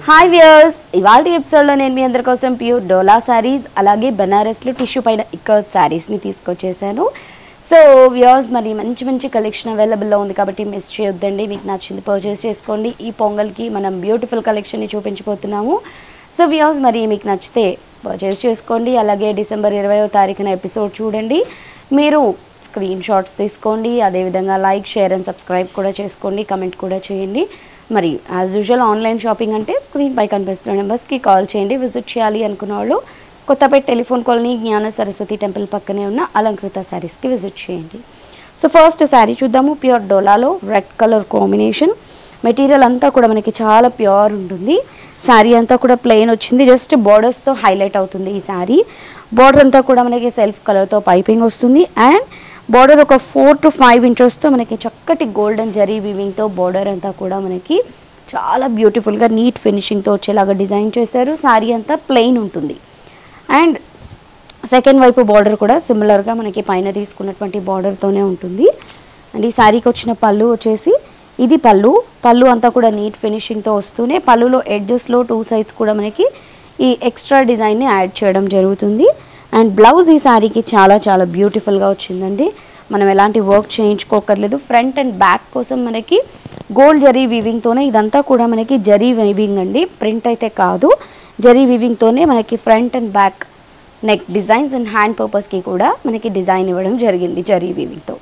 Hi viewers, ఇవాల్టి ఎపిసోడ్లో నేను మీ అందరి కోసం ప్యూర్ డోలా శారీస్ అలాగే బనారస్లో టిష్యూ పైన ఇక్కత్ శారీస్ని తీసుకొచ్చేసాను. సో వ్యూయర్స్, మరి మంచి మంచి కలెక్షన్ అవైలబుల్లో ఉంది కాబట్టి మిస్ చేయొద్దండి. మీకు నచ్చింది పర్చేస్ చేసుకోండి. ఈ పొంగల్కి మనం బ్యూటిఫుల్ కలెక్షన్ని చూపించబోతున్నాము. సో వ్యూయర్స్, మరి మీకు నచ్చితే పర్చేస్ చేసుకోండి. అలాగే డిసెంబర్ 20వ తారీఖున ఎపిసోడ్ చూడండి. మీరు స్క్రీన్ షాట్స్ తీసుకోండి. అదేవిధంగా లైక్, షేర్ అండ్ సబ్స్క్రైబ్ కూడా చేసుకోండి. కమెంట్ కూడా చేయండి. మరి యాజ్ యూజువల్ ఆన్లైన్ షాపింగ్ అంటే స్క్రీన్ పై కనిపిస్తున్న నెంబర్స్కి కాల్ చేయండి. విజిట్ చేయాలి అనుకున్న వాళ్ళు కొత్తపేట టెలిఫోన్ కాలనీ జ్ఞాన సరస్వతి టెంపుల్ పక్కనే ఉన్న అలంకృత శారీస్కి విజిట్ చేయండి. సో ఫస్ట్ శారీ చూద్దాము. ప్యూర్ డోలాలో రెడ్ కలర్ కాంబినేషన్. మెటీరియల్ అంతా కూడా మనకి చాలా ప్యూర్ ఉంటుంది. శారీ అంతా కూడా ప్లెయిన్ వచ్చింది. జస్ట్ బార్డర్స్తో హైలైట్ అవుతుంది ఈ శారీ. బార్డర్ అంతా కూడా మనకి సెల్ఫ్ కలర్తో పైపింగ్ వస్తుంది. అండ్ బార్డర్ ఒక 4 to 5 ఇంచెస్తో మనకి చక్కటి గోల్డెన్ జరీ వీవింగ్తో బార్డర్ అంతా కూడా మనకి చాలా బ్యూటిఫుల్గా నీట్ ఫినిషింగ్తో వచ్చేలాగా డిజైన్ చేశారు. శారీ అంతా ప్లెయిన్ ఉంటుంది. అండ్ సెకండ్ వైపు బార్డర్ కూడా సిమిలర్గా మనకి పైన తీసుకున్నటువంటి బార్డర్తోనే ఉంటుంది. అండ్ ఈ శారీకి వచ్చిన పళ్ళు వచ్చేసి ఇది పళ్ళు అంతా కూడా నీట్ ఫినిషింగ్తో వస్తూనే పళ్ళులో ఎడ్జెస్లో 2 సైడ్స్ కూడా మనకి ఈ ఎక్స్ట్రా డిజైన్ని యాడ్ చేయడం జరుగుతుంది. అండ్ బ్లౌజ్ ఈ శారీకి చాలా చాలా బ్యూటిఫుల్గా వచ్చిందండి. మనం ఎలాంటి వర్క్ చేయించుకోకర్లేదు. ఫ్రంట్ అండ్ బ్యాక్ కోసం మనకి గోల్డ్ జరీ వీవింగ్తోనే ఇదంతా కూడా మనకి జరీ వీవింగ్ అండి, ప్రింట్ అయితే కాదు. జరీ వీవింగ్తోనే మనకి front and back neck designs and hand పర్పస్కి కూడా మనకి డిజైన్ ఇవ్వడం జరిగింది జరీ వీవింగ్తో.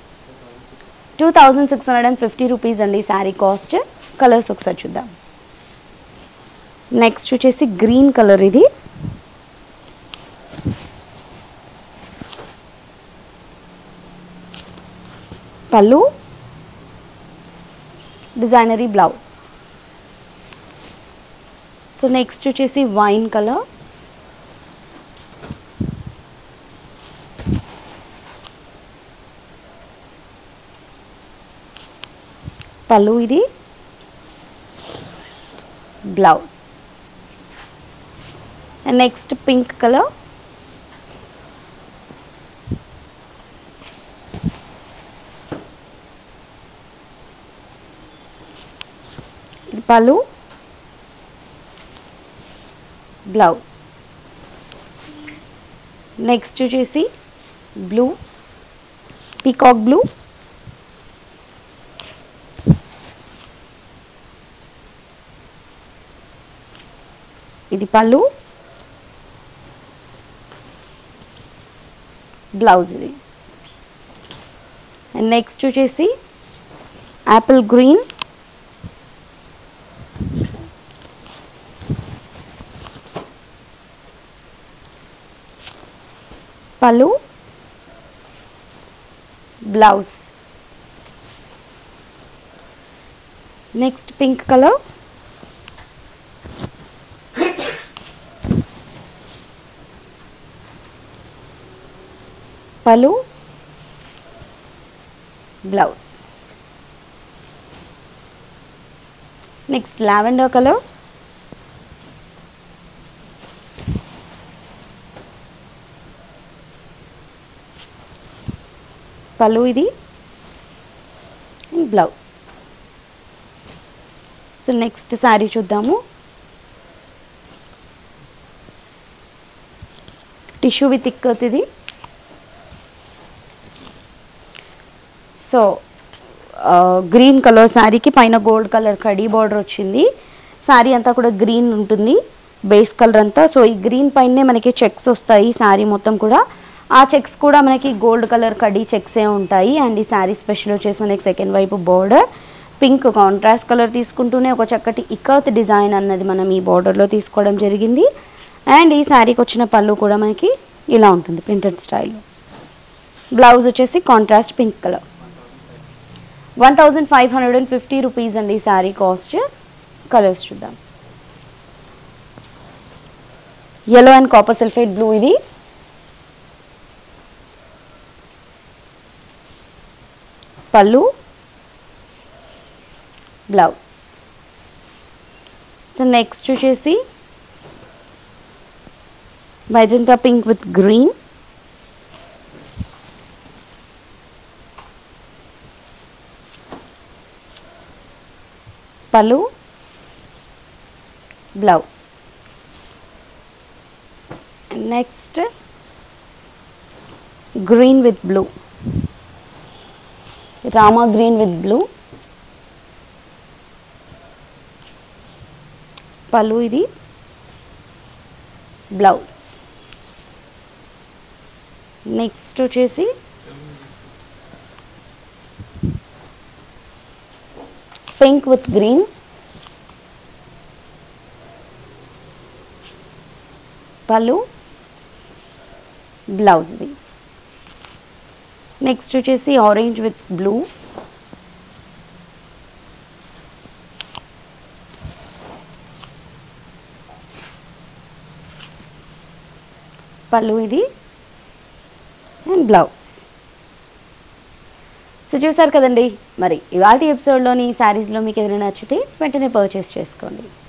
2650 రూపీస్ అండి శారీ కాస్ట్. కలర్స్ ఒకసారి చూద్దాం. నెక్స్ట్ వచ్చేసి గ్రీన్ కలర్. ఇది పళ్ళు, డిజైనరీ బ్లౌజ్. సో నెక్స్ట్ వచ్చేసి వైన్ కలర్. పళ్ళు, ఇది blouse. And next pink colour. Pallu, blouse. Next వచ్చేసి బ్లూ, పీకాక్ బ్లూ. ఇది పళ్ళు, బ్లౌజ్ ఇది. అండ్ నెక్స్ట్ వచ్చేసి apple green. Pallu, blouse. Next pink colour. Pallu, blouse. Next lavender colour. Pallu, ఇది బ్లౌజ్. సో నెక్స్ట్ శారీ చూద్దాము. Tissue with ikat ఇది. So green colour శారీకి పైన gold colour khadi border వచ్చింది. శారీ అంతా కూడా గ్రీన్ ఉంటుంది, బేస్ కలర్ అంతా. సో ఈ గ్రీన్ పైనే మనకి చెక్స్ వస్తాయి శారీ మొత్తం కూడా. ఆ చెక్స్ కూడా మనకి గోల్డ్ కలర్ కడీ చెక్సే ఉంటాయి. అండ్ ఈ శారీ స్పెషల్ వచ్చేసి మనకి సెకండ్ వైపు బార్డర్ పింక్ కాంట్రాస్ట్ కలర్ తీసుకుంటూనే ఒక చక్కటి ఇక్కత్ డిజైన్ అన్నది మనం ఈ బార్డర్లో తీసుకోవడం జరిగింది. అండ్ ఈ శారీకి వచ్చిన పళ్ళు కూడా మనకి ఇలా ఉంటుంది ప్రింటెడ్ స్టైల్లో. బ్లౌజ్ వచ్చేసి కాంట్రాస్ట్ పింక్ కలర్. 1550 రూపీస్ అండి ఈ శారీ కాస్ట్. కలర్స్ చూద్దాం. yellow and copper sulphate blue ఇది. పళ్ళు, బ్లౌజ్. సో నెక్స్ట్ వచ్చేసి magenta pink with green. Pallu, blouse. Next green with blue, Rama green with blue pallu, ఇది బ్లౌజ్. నెక్స్ట్ వచ్చేసి pink with green pallu, blouse ఇది. Next వచ్చేసి orange with blue pallu, ఇది and blouse. So చూసారు కదండి, మరి ఇవాళ ఎపిసోడ్లోని శారీస్లో మీకు ఏదైనా నచ్చితే వెంటనే పర్చేస్ చేసుకోండి.